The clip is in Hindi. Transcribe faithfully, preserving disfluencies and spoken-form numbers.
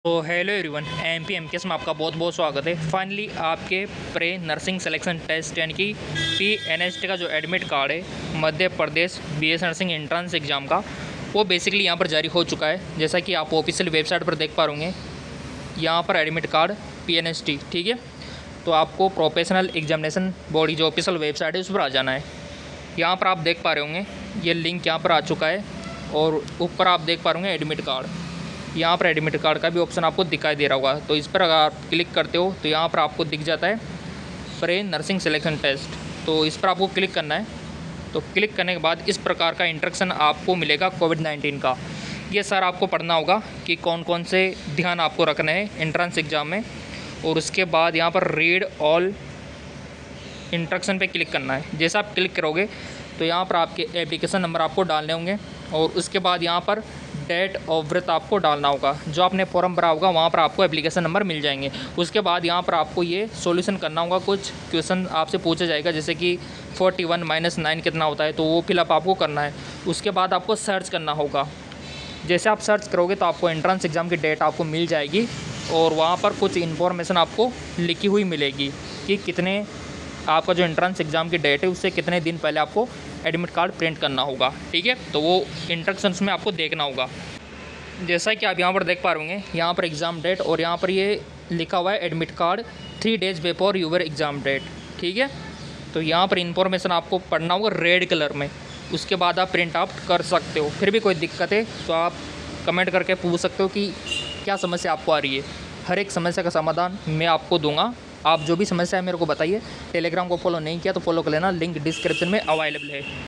तो hello everyone, M P M K S में आपका बहुत बहुत स्वागत है। फाइनली आपके प्रे नर्सिंग सिलेक्शन टेस्ट यानी कि पी एन एस टी का जो एडमिट कार्ड है Madhya Pradesh B S nursing entrance exam का, वो बेसिकली यहाँ पर जारी हो चुका है। जैसा कि आप ऑफिशियल वेबसाइट पर देख पा रहे यहाँ पर admit card P N S T, ठीक है। तो आपको प्रोफेशनल एग्जामिनेशन बॉडी जो ऑफिशियल वेबसाइट है उस पर आ जाना है। यहाँ पर आप देख पा रहे होंगे ये लिंक यहाँ पर आ चुका है और ऊपर आप देख पा रहे होंगे एडमिट कार्ड। यहाँ पर एडमिट कार्ड का भी ऑप्शन आपको दिखाई दे रहा होगा, तो इस पर अगर आप क्लिक करते हो तो यहाँ पर आपको दिख जाता है प्रे नर्सिंग सिलेक्शन टेस्ट। तो इस पर आपको क्लिक करना है। तो क्लिक करने के बाद इस प्रकार का इंस्ट्रक्शन आपको मिलेगा कोविड नाइन्टीन का। ये सर आपको पढ़ना होगा कि कौन कौन से ध्यान आपको रखने हैं एंट्रेंस एग्ज़ाम में, और उसके बाद यहाँ पर रीड ऑल इंस्ट्रक्शन पे क्लिक करना है। जैसा आप क्लिक करोगे तो यहाँ पर आपके एप्लीकेशन नंबर आपको डालने होंगे और उसके बाद यहाँ पर डेट ऑफ बर्थ आपको डालना होगा। जो आपने फॉर्म भरा होगा वहाँ पर आपको एप्लीकेशन नंबर मिल जाएंगे। उसके बाद यहाँ पर आपको ये सॉल्यूशन करना होगा। कुछ क्वेश्चन आपसे पूछा जाएगा जैसे कि फोर्टी वन माइनस नाइन कितना होता है, तो वो फिलअप आपको करना है। उसके बाद आपको सर्च करना होगा। जैसे आप सर्च करोगे तो आपको एंट्रेंस एग्ज़ाम की डेट आपको मिल जाएगी और वहाँ पर कुछ इन्फॉर्मेशन आपको लिखी हुई मिलेगी कि कितने आपका जो एंट्रेंस एग्ज़ाम की डेट है उससे कितने दिन पहले आपको एडमिट कार्ड प्रिंट करना होगा, ठीक है। तो वो इंस्ट्रक्शंस में आपको देखना होगा। जैसा कि आप यहाँ पर देख पा रहे होंगे यहाँ पर एग्ज़ाम डेट और यहाँ पर ये लिखा हुआ है admit card three days before your exam date, ठीक है। तो यहाँ पर इंफॉर्मेशन आपको पढ़ना होगा रेड कलर में। उसके बाद आप प्रिंट आउट कर सकते हो। फिर भी कोई दिक्कत है तो आप कमेंट करके पूछ सकते हो कि क्या समस्या आपको आ रही है। हर एक समस्या का समाधान मैं आपको दूंगा। आप जो भी समस्या है मेरे को बताइए। टेलीग्राम को फॉलो नहीं किया तो फॉलो कर लेना, लिंक डिस्क्रिप्शन में अवेलेबल है।